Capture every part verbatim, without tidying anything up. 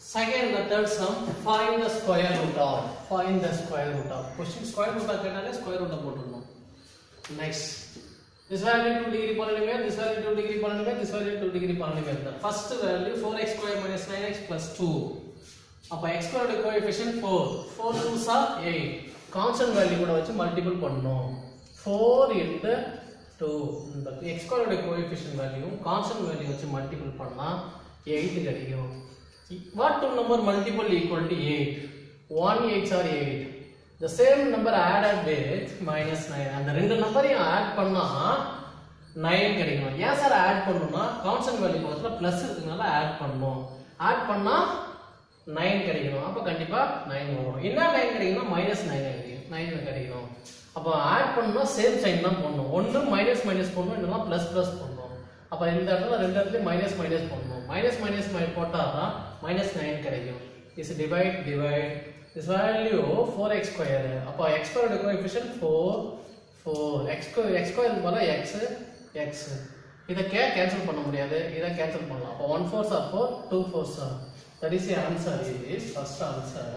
Second, the third sum, find the square root of. Find the square root of. Question square root of கேட்டாலே square root of போட்டுறணும். Next, this value two degree polynomial, this value two degree polynomial, this value two degree polynomial. The first value four x square minus nine x plus two. அப்ப x square coefficient four. four twos are eight. Constant value கூட வச்சு multiple பண்ணனும். four into two. இந்த x square coefficient value constant value வச்சு multiple பண்ணா eight கிடைக்கும். What two number multiple equal to eight? one eights are eight. The same number added with minus nine. And the ரெண்டு நம்பரையும் add பண்ணா nine கிடைக்கும். ஏன் sir add பண்ணனும்னா constant value பக்கத்துல plus இருக்குனால add பண்ணனும். add பண்ணா nine கிடைக்கும். அப்ப கண்டிப்பா nine வரும். என்ன nine கிடைக்கும்னா minus nine கிடைக்கும். nine கிடைக்கும். அப்ப add பண்ணா same sign தான் போடணும். ஒன்னு minus minus போடணும், இல்லனா plus plus போடணும். அப்ப இந்த இடத்துல ரெண்டு இடத்துல minus minus போடணும். minus minus போட்டா தான் minus nine கிடைக்கும். Is divide divide this value four x square. அப்ப x square coefficient four four x square x square போல x x. இத கே கேன்சல் பண்ண முடியாது. இத கேன்சல் பண்ணலாம். அப்ப one fours are four, two fours are. That is the answer is first answer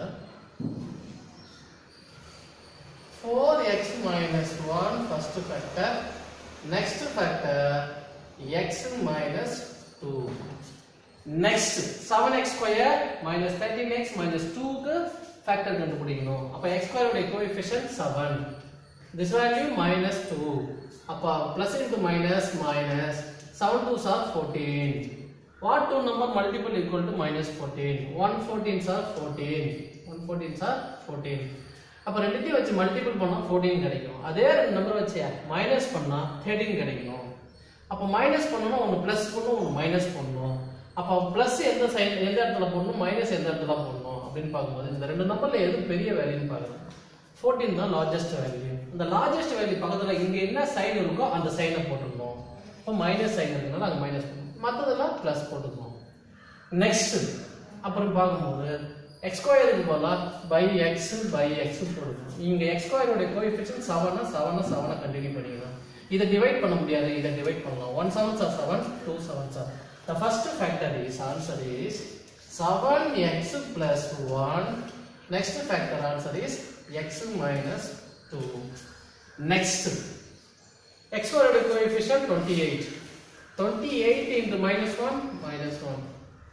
four x minus one first factor. Next factor x minus two. Next seven x square minus thirteen x minus two க்கு factor கண்டுபிடிக்கணும். அப்ப x square உடைய coefficient seven. This value minus two. அப்ப plus into minus minus seven twos are fourteen. What two number multiple equal to minus fourteen? one fourteens are fourteen. one fourteens are fourteen. அப்ப ரெண்டுத்தையும் வச்சு multiple பண்ணா fourteen கிடைக்கும். அதே ரெண்டு number வச்சு minus பண்ணா thirteen கிடைக்கும். அப்ப மைனஸ் பண்ணனும்னா ஒன்னு பிளஸ் பண்ணனும், ஒன்னு மைனஸ் பண்ணனும். அப்ப பிளஸ் எந்த சைன் எந்த இடத்துல போடணும், மைனஸ் எந்த இடத்துல போடணும் அப்படினு பாக்கும்போது இந்த ரெண்டு நம்பர்ல எது பெரிய வேல்யூன்னு பாருங்க. fourteen தான் லார்ஜஸ்ட் வேல்யூ. அந்த லார்ஜஸ்ட் வேல்யூ பக்கத்துல இங்க என்ன சைன் இருக்கோ அந்த சைனை போட்டுறணும். அப்ப மைனஸ் சைன் இருக்கனால அங்க மைனஸ் பண்ணனும். மத்ததெல்லாம் பிளஸ் போட்டுறணும். நெக்ஸ்ட் அப்புறம் பாக்கும்போது x ஸ்கொயருக்கு பதிலா by x by x போடணும். இங்க x ஸ்கொயர் உடைய கோஎஃபிஷியன்ட் seven னா seven னா seven கண்டினியூ பண்ணிக்கலாம். இத டிவைட் பண்ண முடியாது, இத டிவைட் பண்ணலாம். one sevens are seven, two sevens are. The first factor is answer is seven x plus one. Next factor answer is x minus two. Next x square coefficient twenty-eight. twenty-eight into minus one minus one.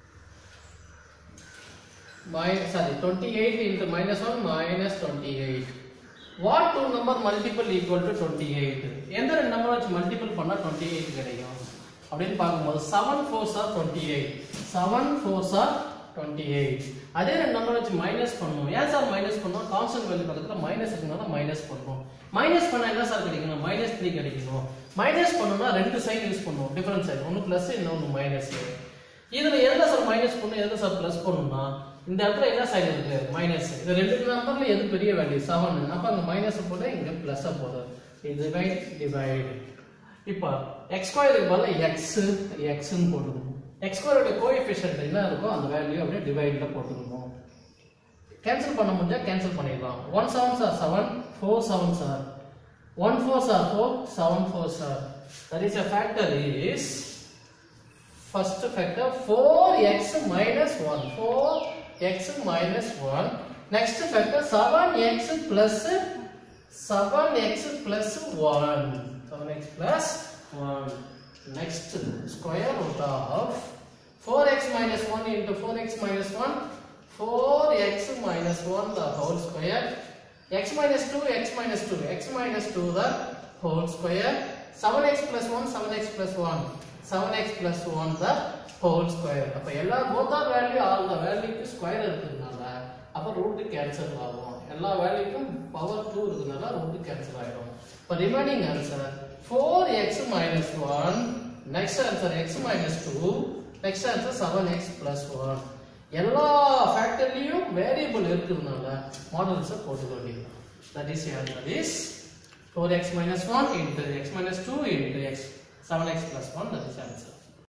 My sorry twenty-eight into minus one minus twenty-eight. What two number multiple equal to twenty-eight? எந்த ரெண்டு number வச்சு multiple பண்ணா twenty-eight கிடைக்கும் அப்படினு பாக்கும்போது seven fours are twenty-eight. seven fours are twenty-eight. அதே ரெண்டு number வச்சு மைனஸ் பண்ணனும். ஏன் சார் மைனஸ் பண்ணனும்? கான்ஸ்டன்ட் வேல்யூ பக்கத்துல மைனஸ் இருக்கனால மைனஸ் பண்ணனும். மைனஸ் பண்ணா என்ன சார் கிடைக்கும்? minus three கிடைக்கும். மைனஸ் பண்ணனும்னா ரெண்டு சைன் யூஸ் பண்ணுவோம். Difference sign. ஒன்னு பிளஸ் இன்னொன்னு மைனஸ். இதுல எதுல சார் மைனஸ் பண்ணனும், எதுல சார் பிளஸ் பண்ணனும்னா இந்த இடத்துல என்ன சைன் இருக்கு? மைனஸ். இந்த ரெண்டு நம்பர்ல எது பெரிய வேல்யூ? seven. அப்ப அங்க மைனஸ் போடு, இங்க பிளஸ் போடு. Divide divide. இப்போ x ஸ்கொயருக்கு பதிலா x x ன்னு போட்டுக்கணும். x ஸ்கொயரோட கோஎஃபிஷியன்ட் என்ன இருக்கோ அந்த வேல்யூ அப்படியே டிவைட்ல போட்டுக்கணும். கேன்சல் பண்ண முடிஞ்சா கேன்சல் பண்ணிடலாம். one sevens are seven, four sevens are. one fours are four, seven fours are. That is a factor is first factor four x minus one. four x minus one. Next factor seven x plus seven x plus one. seven x plus one. Next square root of four x minus one into four x minus one. four x minus one the whole square. X minus two, x minus two, x minus two the whole square. seven x plus one, seven x plus one. seven x plus one the whole square. அப்ப எல்லா both are value all the value க்கு square இருக்குதுனால அப்ப root cancel ஆகும். எல்லா வேல்யூக்கும் power two இருக்குதுனால root cancel ஆயிடும். இப்ப remaining answer four x minus one. Next answer x minus two. Next answer seven x plus one. எல்லா ஃபேக்டர்லயும் வேரியபிள் இருக்குதுனால மாடல்ஸ் போட்டுக்க வேண்டியது. That is the answer is four x minus one into x minus two into x seven x plus one. That is the answer.